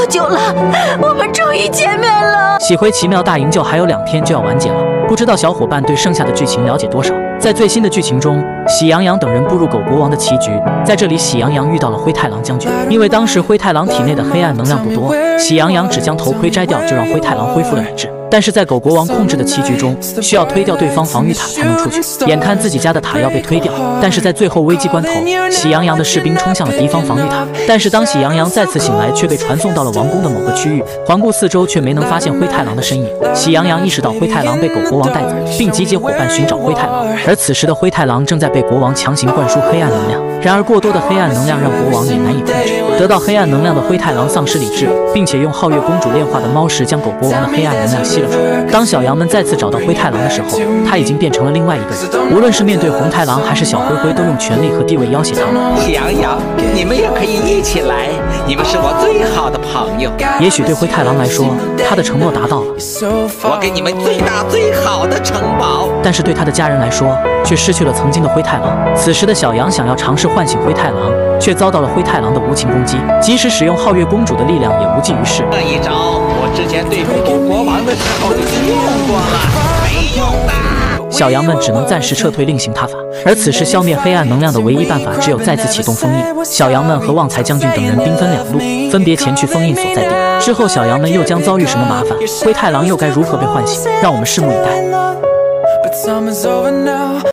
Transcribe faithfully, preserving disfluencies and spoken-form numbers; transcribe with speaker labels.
Speaker 1: 多久了？我们终于见面了。
Speaker 2: 喜回奇妙大营救还有两天就要完结了，不知道小伙伴对剩下的剧情了解多少？在最新的剧情中，喜羊羊等人步入狗国王的棋局，在这里，喜羊羊遇到了灰太狼将军。因为当时灰太狼体内的黑暗能量不多，喜羊羊只将头盔摘掉，就让灰太狼恢复了理智。但是在狗国王控制的棋局中，需要推掉对方防御塔才能出去。眼看自己家的塔要被推掉，但是在最后危机关头，喜羊羊的士兵冲向了敌方防御塔。但是当喜羊羊再次醒来，却被传送到了王宫的某个区域，环顾四周却没能发现灰太狼的身影。喜羊羊意识到灰太狼被狗国王带走，并集结伙伴寻找灰太狼。而此时的灰太狼正在被国王强行灌输黑暗能量，然而过多的黑暗能量让国王也难以控制。得到黑暗能量的灰太狼丧失理智，并且用皓月公主炼化的猫石将狗国王的黑暗能量吸了出来。当小羊们再次找到灰太狼的时候，他已经变成了另外一个人。无论是面对红太狼还是小灰灰，都用权力和地位要挟他们。
Speaker 3: 喜羊羊，你们也可以一起来，你们是我最好的朋友。
Speaker 2: 也许对灰太狼来说，他的承诺达到了，
Speaker 3: 我给你们最大最好的城堡。
Speaker 2: 但是对他的家人来说，却失去了曾经的灰太狼。此时的小羊想要尝试唤醒灰太狼，却遭到了灰太狼的无情攻击，即使使用皓月公主的力量也无济于事。
Speaker 3: 这一招我之前对付狗国王的时候已经用过了，没用的。
Speaker 2: 小羊们只能暂时撤退，另行他法。而此时消灭黑暗能量的唯一办法，只有再次启动封印。小羊们和旺财将军等人兵分两路，分别前去封印所在地。之后，小羊们又将遭遇什么麻烦？灰太狼又该如何被唤醒？让我们拭目以待。